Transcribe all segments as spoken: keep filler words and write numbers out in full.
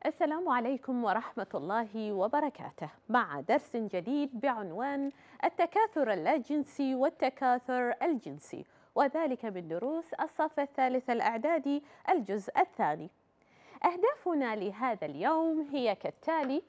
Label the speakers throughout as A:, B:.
A: السلام عليكم ورحمة الله وبركاته، مع درس جديد بعنوان التكاثر اللاجنسي والتكاثر الجنسي، وذلك من دروس الصف الثالث الإعدادي الجزء الثاني. أهدافنا لهذا اليوم هي كالتالي: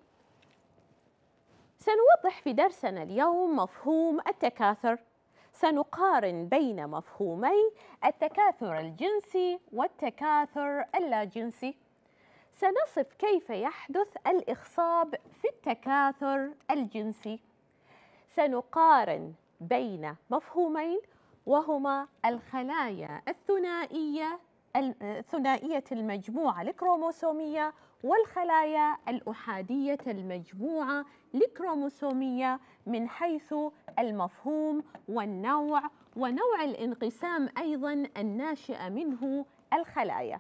A: سنوضح في درسنا اليوم مفهوم التكاثر، سنقارن بين مفهومي التكاثر الجنسي والتكاثر اللاجنسي، سنصف كيف يحدث الإخصاب في التكاثر الجنسي، سنقارن بين مفهومين وهما الخلايا الثنائية ثنائية المجموعة الكروموسومية والخلايا الأحادية المجموعة الكروموسومية من حيث المفهوم والنوع ونوع الانقسام أيضاً الناشئ منه الخلايا.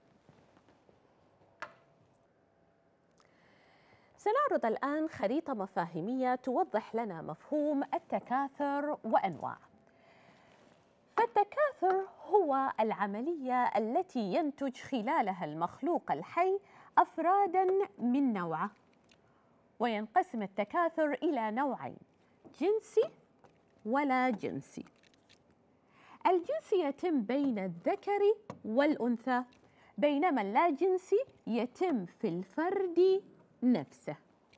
A: سنعرض الآن خريطة مفاهيمية توضح لنا مفهوم التكاثر وأنواعه. فالتكاثر هو العملية التي ينتج خلالها المخلوق الحي أفراداً من نوعه، وينقسم التكاثر إلى نوعين: جنسي ولا جنسي. الجنسي يتم بين الذكر والأنثى، بينما اللاجنسي يتم في الفرد نفسه.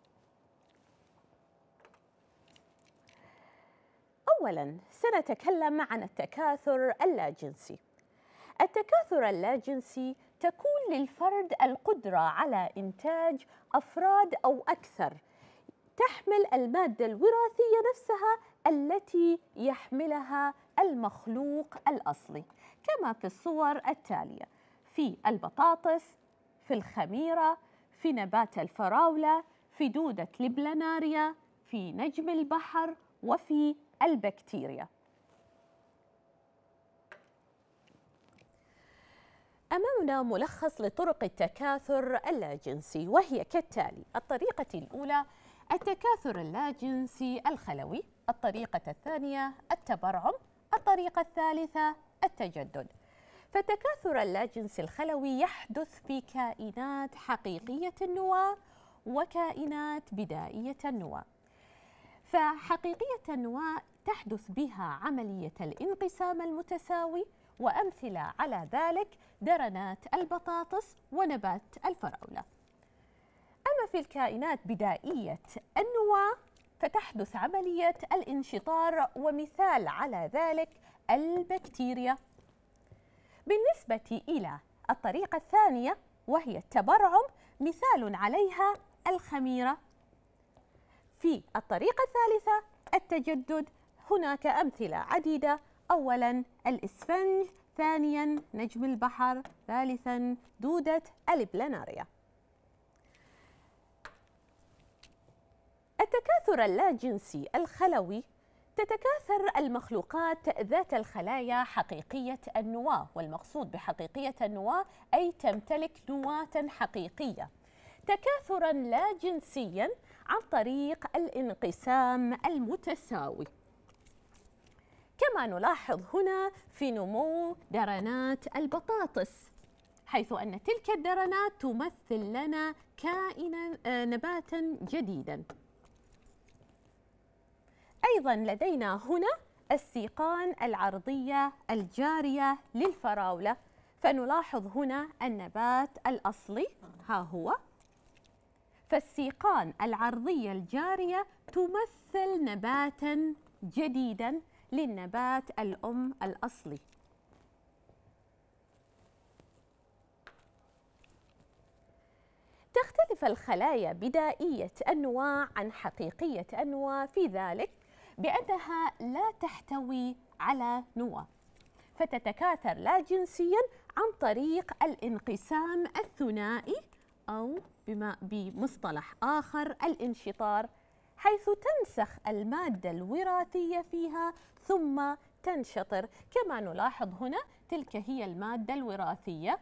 A: أولاً سنتكلم عن التكاثر اللاجنسي. التكاثر اللاجنسي تكون للفرد القدرة على إنتاج أفراد أو أكثر تحمل المادة الوراثية نفسها التي يحملها المخلوق الأصلي، كما في الصور التالية: في البطاطس، في الخميرة، في نبات الفراولة، في دودة ليبلاناريا، في نجم البحر، وفي البكتيريا. أمامنا ملخص لطرق التكاثر اللاجنسي، وهي كالتالي: الطريقة الأولى التكاثر اللاجنسي الخلوي، الطريقة الثانية التبرعم، الطريقة الثالثة التجدد. فالتكاثر اللاجنسي الخلوي يحدث في كائنات حقيقية النواة وكائنات بدائية النواة. فحقيقية النواة تحدث بها عملية الانقسام المتساوي، وأمثلة على ذلك درنات البطاطس ونبات الفراولة. أما في الكائنات بدائية النواة فتحدث عملية الانشطار، ومثال على ذلك البكتيريا. بالنسبة إلى الطريقة الثانية وهي التبرعم، مثال عليها الخميرة. في الطريقة الثالثة التجدد هناك أمثلة عديدة: أولاً الإسفنج، ثانياً نجم البحر، ثالثاً دودة الليبلاناريا. التكاثر اللاجنسي الخلوي تتكاثر المخلوقات ذات الخلايا حقيقية النواة، والمقصود بحقيقية النواة أي تمتلك نواة حقيقية، تكاثراً لا جنسياً عن طريق الانقسام المتساوي، كما نلاحظ هنا في نمو درنات البطاطس، حيث أن تلك الدرنات تمثل لنا كائناً نباتاً جديداً. أيضاً لدينا هنا السيقان العرضية الجارية للفراولة، فنلاحظ هنا النبات الأصلي ها هو، فالسيقان العرضية الجارية تمثل نباتاً جديداً للنبات الأم الأصلي. تختلف الخلايا بدائية النواة عن حقيقية النواة في ذلك بأنها لا تحتوي على نواة، فتتكاثر لا جنسياً عن طريق الانقسام الثنائي، أو بما بمصطلح آخر الانشطار، حيث تنسخ المادة الوراثية فيها ثم تنشطر، كما نلاحظ هنا تلك هي المادة الوراثية.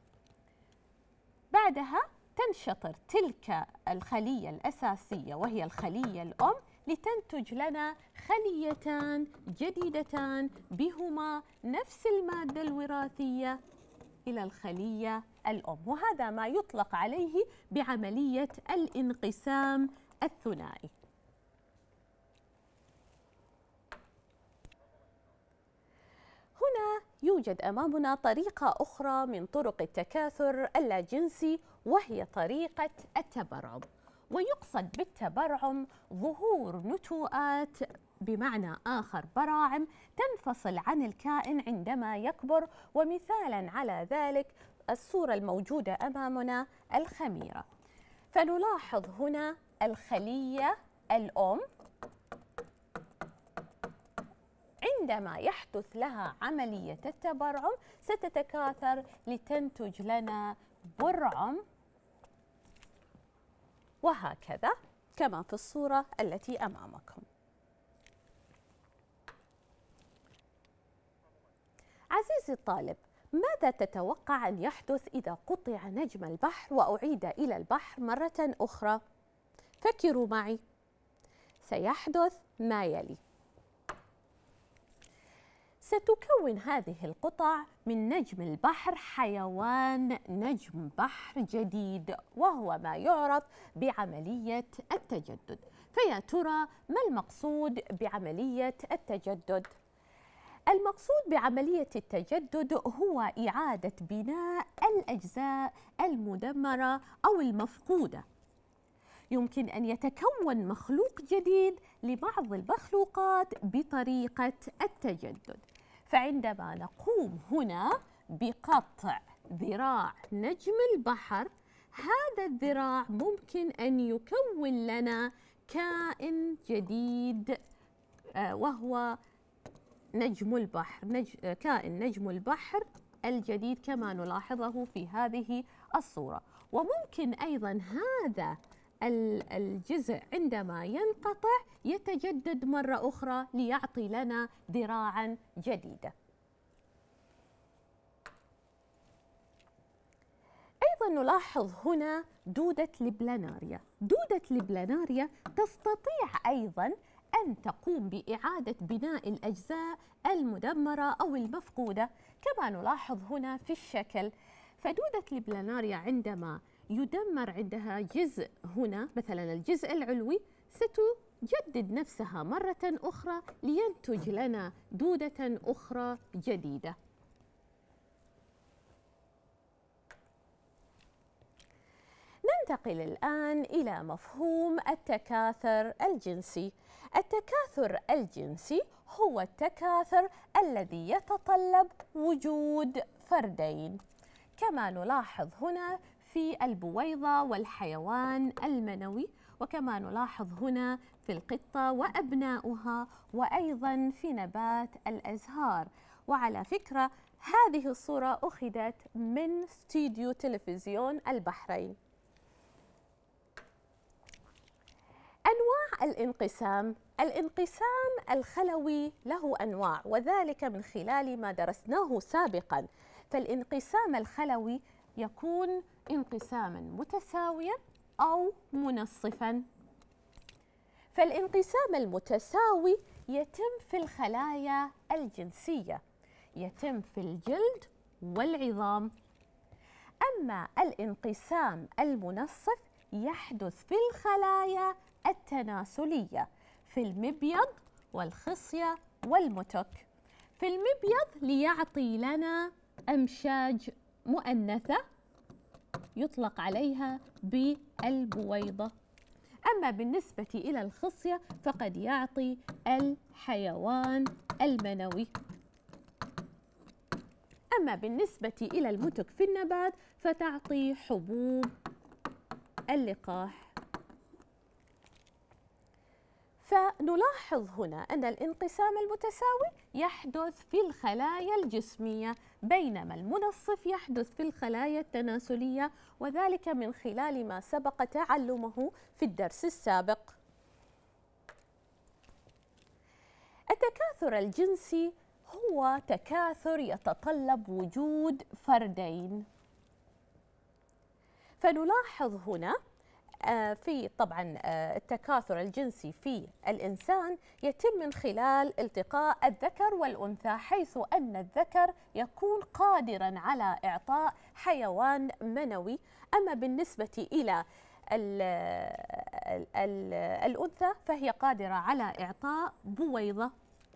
A: بعدها تنشطر تلك الخلية الأساسية وهي الخلية الأم لتنتج لنا خليتان جديدتان بهما نفس المادة الوراثية إلى الخلية الأم، وهذا ما يطلق عليه بعملية الانقسام الثنائي. هنا يوجد أمامنا طريقة أخرى من طرق التكاثر اللاجنسي، وهي طريقة التبرعم. ويقصد بالتبرعم ظهور نتوءات، بمعنى آخر براعم، تنفصل عن الكائن عندما يكبر. ومثالا على ذلك الصورة الموجودة أمامنا الخميرة. فنلاحظ هنا الخلية الأم عندما يحدث لها عملية التبرعم ستتكاثر لتنتج لنا برعم، وهكذا كما في الصورة التي أمامكم. عزيزي الطالب، ماذا تتوقع أن يحدث إذا قطع نجم البحر وأعيد إلى البحر مرة أخرى؟ فكروا معي. سيحدث ما يلي: ستكون هذه القطع من نجم البحر حيوان نجم بحر جديد، وهو ما يعرف بعملية التجدد. فيا ترى ما المقصود بعملية التجدد؟ المقصود بعملية التجدد هو إعادة بناء الأجزاء المدمرة أو المفقودة. يمكن أن يتكون مخلوق جديد لبعض المخلوقات بطريقة التجدد. فعندما نقوم هنا بقطع ذراع نجم البحر، هذا الذراع ممكن أن يكون لنا كائن جديد وهو نجم البحر، نج... كائن نجم البحر الجديد كما نلاحظه في هذه الصورة. وممكن أيضا هذا الجزء عندما ينقطع يتجدد مرة أخرى ليعطي لنا ذراعا جديدة. أيضا نلاحظ هنا دودة البلاناريا. دودة البلاناريا تستطيع أيضا أن تقوم بإعادة بناء الأجزاء المدمرة أو المفقودة كما نلاحظ هنا في الشكل. فدودة البلاناريا عندما يدمر عندها جزء هنا، مثلا الجزء العلوي، ستجدد نفسها مرة أخرى لينتج لنا دودة أخرى جديدة. ننتقل الآن إلى مفهوم التكاثر الجنسي. التكاثر الجنسي هو التكاثر الذي يتطلب وجود فردين، كما نلاحظ هنا في البويضة والحيوان المنوي، وكما نلاحظ هنا في القطة وأبناؤها، وأيضا في نبات الأزهار. وعلى فكرة هذه الصورة أخذت من استوديو تلفزيون البحرين. أنواع الانقسام. الانقسام الخلوي له أنواع، وذلك من خلال ما درسناه سابقا. فالانقسام الخلوي يكون انقساما متساويا أو منصفا. فالانقسام المتساوي يتم في الخلايا الجنسية، يتم في الجلد والعظام. أما الانقسام المنصف يحدث في الخلايا التناسلية، في المبيض والخصية والمتك. في المبيض ليعطي لنا أمشاج مؤنثة يطلق عليها بالبويضة. أما بالنسبة إلى الخصية فقد يعطي الحيوان المنوي. أما بالنسبة إلى المتك في النبات فتعطي حبوب اللقاح. فنلاحظ هنا أن الانقسام المتساوي يحدث في الخلايا الجسمية، بينما المنصف يحدث في الخلايا التناسلية، وذلك من خلال ما سبق تعلمه في الدرس السابق. التكاثر الجنسي هو تكاثر يتطلب وجود فردين. فنلاحظ هنا في طبعا التكاثر الجنسي في الإنسان يتم من خلال التقاء الذكر والأنثى، حيث أن الذكر يكون قادرا على إعطاء حيوان منوي، أما بالنسبة إلى ال ال الأنثى فهي قادرة على إعطاء بويضة.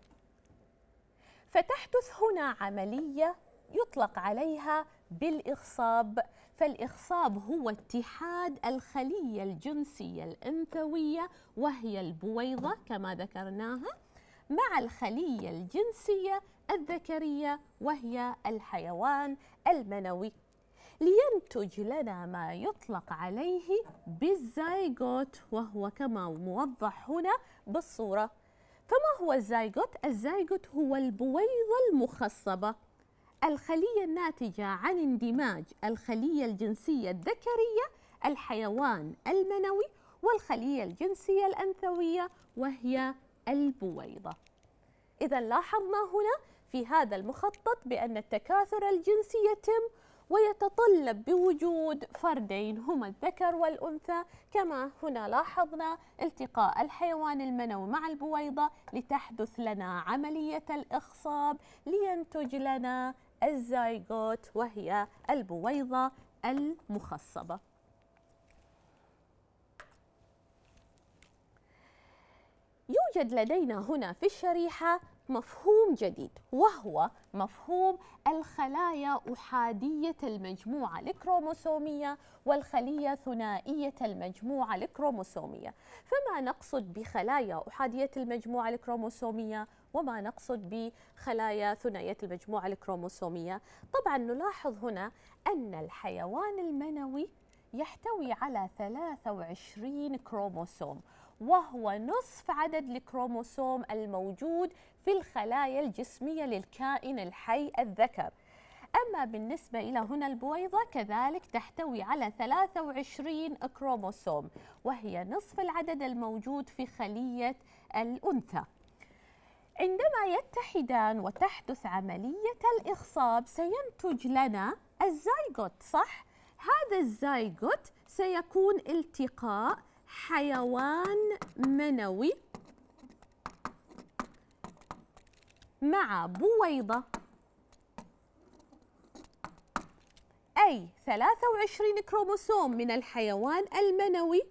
A: فتحدث هنا عملية يطلق عليها بالإخصاب. فالإخصاب هو اتحاد الخلية الجنسية الأنثوية وهي البويضة كما ذكرناها مع الخلية الجنسية الذكرية وهي الحيوان المنوي، لينتج لنا ما يطلق عليه بالزيغوت، وهو كما موضح هنا بالصورة. فما هو الزيغوت؟ الزيغوت هو البويضة المخصبة، الخلية الناتجة عن اندماج الخلية الجنسية الذكرية الحيوان المنوي والخلية الجنسية الأنثوية وهي البويضة. إذا لاحظنا هنا في هذا المخطط بأن التكاثر الجنسي يتم ويتطلب بوجود فردين هما الذكر والأنثى، كما هنا لاحظنا التقاء الحيوان المنوي مع البويضة لتحدث لنا عملية الإخصاب لينتج لنا الزيغوت وهي البويضة المخصبة. يوجد لدينا هنا في الشريحة مفهوم جديد، وهو مفهوم الخلايا أحادية المجموعة الكروموسومية والخلية ثنائية المجموعة الكروموسومية. فما نقصد بخلايا أحادية المجموعة الكروموسومية وما نقصد بخلايا ثنائية المجموعة الكروموسومية؟ طبعا نلاحظ هنا أن الحيوان المنوي يحتوي على ثلاثة وعشرين كروموسوم، وهو نصف عدد الكروموسوم الموجود في الخلايا الجسمية للكائن الحي الذكر. أما بالنسبة إلى هنا البويضة كذلك تحتوي على ثلاثة وعشرين كروموسوم، وهي نصف العدد الموجود في خلية الأنثى. عندما يتحدان وتحدث عملية الإخصاب سينتج لنا الزيغوت، صح؟ هذا الزيغوت سيكون التقاء حيوان منوي مع بويضة، أي ثلاثة وعشرين كروموسوم من الحيوان المنوي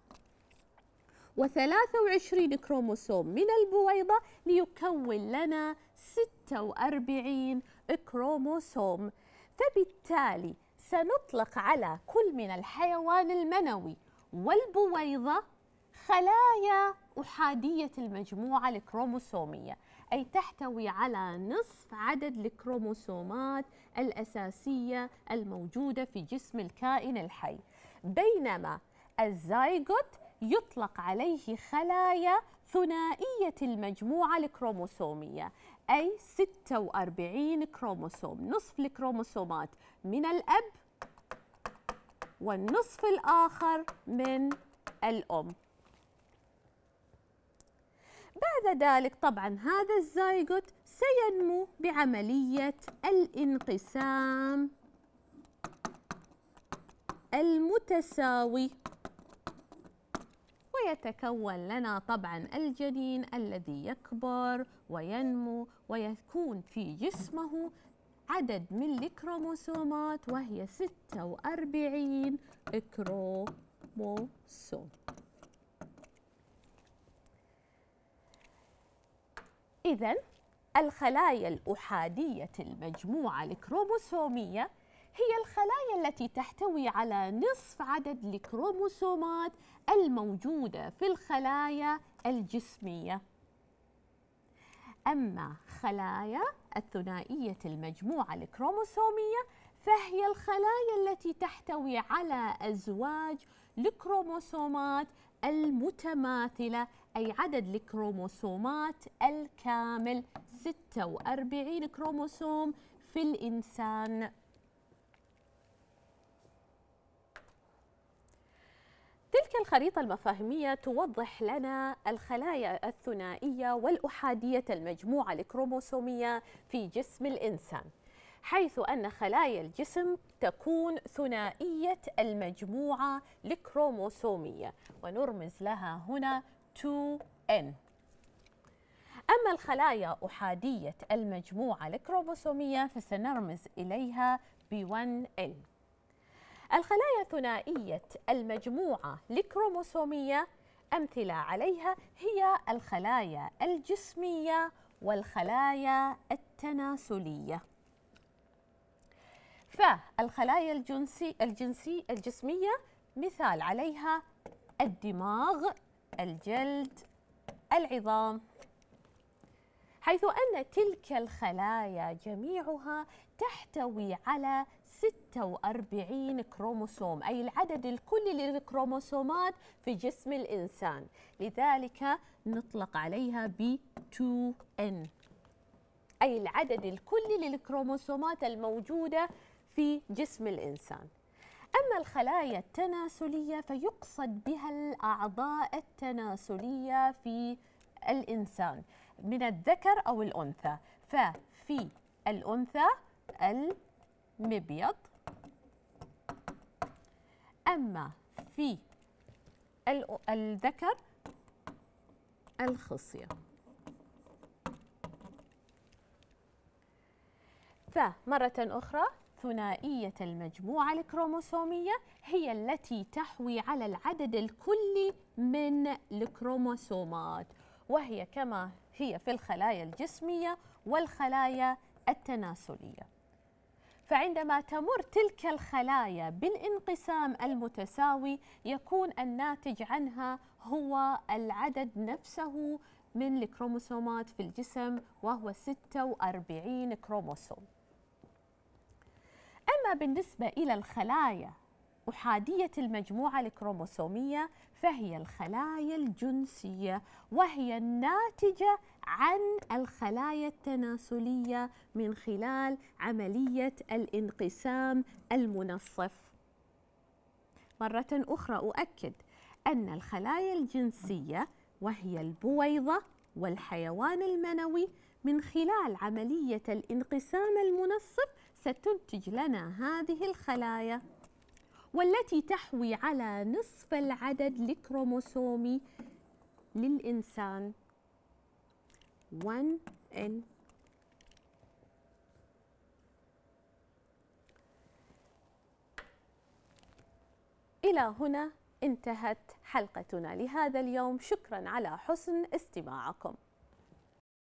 A: وثلاثة وعشرين كروموسوم من البويضة ليكون لنا ستة وأربعين كروموسوم. فبالتالي سنطلق على كل من الحيوان المنوي والبويضة خلايا أحادية المجموعة الكروموسومية، أي تحتوي على نصف عدد الكروموسومات الأساسية الموجودة في جسم الكائن الحي، بينما الزيغوت يطلق عليه خلايا ثنائية المجموعة الكروموسومية، أي ستة وأربعين كروموسوم، نصف الكروموسومات من الأب والنصف الآخر من الأم. بعد ذلك طبعا هذا الزيغوت سينمو بعملية الانقسام المتساوي، ويتكون لنا طبعا الجنين الذي يكبر وينمو ويكون في جسمه عدد من الكروموسومات وهي ستة وأربعين كروموسوم. إذن الخلايا الأحادية المجموعة الكروموسومية هي الخلايا التي تحتوي على نصف عدد الكروموسومات الموجودة في الخلايا الجسمية. أما خلايا الثنائية المجموعة الكروموسومية فهي الخلايا التي تحتوي على أزواج الكروموسومات المتماثلة، أي عدد الكروموسومات الكامل ستة وأربعين كروموسوم في الإنسان. تلك الخريطة المفاهيمية توضح لنا الخلايا الثنائية والأحادية المجموعة الكروموسومية في جسم الإنسان، حيث أن خلايا الجسم تكون ثنائية المجموعة الكروموسومية ونرمز لها هنا تو إن. أما الخلايا أحادية المجموعة الكروموسومية فسنرمز إليها ب ون إن. الخلايا ثنائية المجموعة الكروموسومية أمثلة عليها هي الخلايا الجسمية والخلايا التناسلية. فالخلايا الجنسي الجنسي الجسمية مثال عليها الدماغ، الجلد، العظام، حيث أن تلك الخلايا جميعها تحتوي على ستة وأربعين كروموسوم، أي العدد الكلي للكروموسومات في جسم الإنسان، لذلك نطلق عليها ب تو إن، أي العدد الكلي للكروموسومات الموجودة في جسم الإنسان. أما الخلايا التناسلية فيقصد بها الأعضاء التناسلية في الإنسان من الذكر أو الأنثى، ففي الأنثى المبيض، أما في الذكر الخصية. فمرة أخرى ثنائية المجموعة الكروموسومية هي التي تحوي على العدد الكلي من الكروموسومات، وهي كما هي في الخلايا الجسمية والخلايا التناسلية. فعندما تمر تلك الخلايا بالانقسام المتساوي يكون الناتج عنها هو العدد نفسه من الكروموسومات في الجسم، وهو ستة وأربعين كروموسوم. أما بالنسبة إلى الخلايا أحادية المجموعة الكروموسومية فهي الخلايا الجنسية، وهي الناتجة عن الخلايا التناسلية من خلال عملية الانقسام المنصف. مرة أخرى أؤكد أن الخلايا الجنسية وهي البويضة والحيوان المنوي من خلال عملية الانقسام المنصف ستنتج لنا هذه الخلايا، والتي تحوي على نصف العدد الكروموسومي للإنسان ون إن. إلى هنا انتهت حلقتنا لهذا اليوم. شكراً على حسن استماعكم.